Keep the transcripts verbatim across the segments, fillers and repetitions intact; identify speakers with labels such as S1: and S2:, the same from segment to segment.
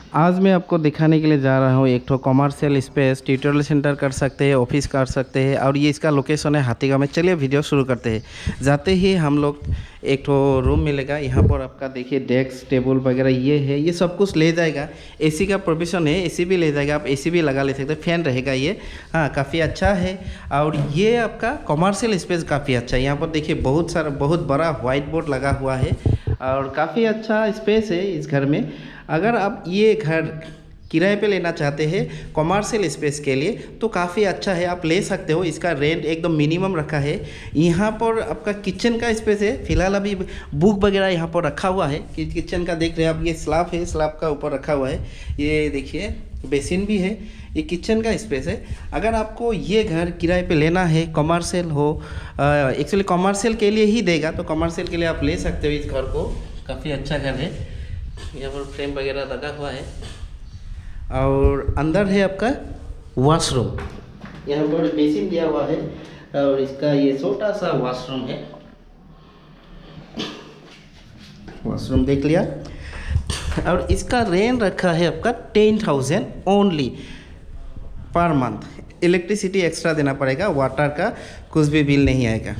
S1: आज मैं आपको दिखाने के लिए जा रहा हूँ एक तो कॉमर्शियल स्पेस, ट्यूटोरियल सेंटर कर सकते हैं, ऑफिस कर सकते हैं और ये इसका लोकेशन है हाथीगांव में। चलिए वीडियो शुरू करते हैं। जाते ही हम लोग एक तो रूम मिलेगा। यहाँ पर आपका देखिए डेस्क टेबल वगैरह ये है, ये सब कुछ ले जाएगा। एसी का प्रोविज़न है, एसी भी ले जाएगा, आप एसी भी लगा ले सकते हैं, फैन रहेगा ये। हाँ, काफ़ी अच्छा है। और ये आपका कॉमर्शियल स्पेस काफ़ी अच्छा है। यहाँ पर देखिए बहुत सारा बहुत बड़ा वाइट बोर्ड लगा हुआ है और काफ़ी अच्छा स्पेस है इस घर में। अगर आप ये घर किराए पे लेना चाहते हैं कॉमर्शियल स्पेस के लिए तो काफ़ी अच्छा है, आप ले सकते हो। इसका रेंट एकदम मिनिमम रखा है। यहाँ पर आपका किचन का स्पेस है, फिलहाल अभी बुक वगैरह यहाँ पर रखा हुआ है कि किचन का देख रहे हैं आप, ये स्लैब है, स्लैब का ऊपर रखा हुआ है। ये देखिए बेसिन भी है, ये किचन का स्पेस है। अगर आपको ये घर किराए पे लेना है, कॉमर्शियल हो, एक्चुअली कॉमर्शियल के लिए ही देगा तो कॉमर्शियल के लिए आप ले सकते हो इस घर को। काफ़ी अच्छा घर है, यहाँ पर फ्रेम वगैरह लगा हुआ है और अंदर है आपका वॉशरूम। यहाँ पर बेसिन दिया हुआ है और इसका ये छोटा सा वॉशरूम है। वॉशरूम देख लिया। और इसका रेंट रखा है आपका ten thousand only per month. Electricity extra देना पड़ेगा, वाटर का कुछ भी बिल नहीं आएगा।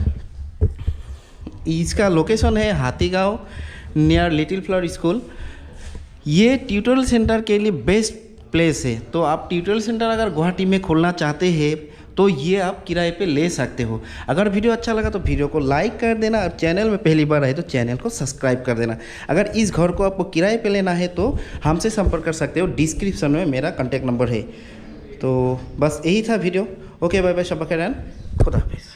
S1: इसका लोकेशन है Hathigaon near Little Flower School. ये ट्यूटोरियल सेंटर के लिए बेस्ट प्लेस है। तो आप ट्यूटोरियल सेंटर अगर गुवाहाटी में खोलना चाहते हैं तो ये आप किराए पे ले सकते हो। अगर वीडियो अच्छा लगा तो वीडियो को लाइक कर देना और चैनल में पहली बार आए तो चैनल को सब्सक्राइब कर देना। अगर इस घर को आपको किराए पे लेना है तो हमसे संपर्क कर सकते हो, डिस्क्रिप्शन में मेरा कॉन्टैक्ट नंबर है। तो बस यही था वीडियो। ओके, बाय बाय, शब्बा खैर, खुदा हाफिज़।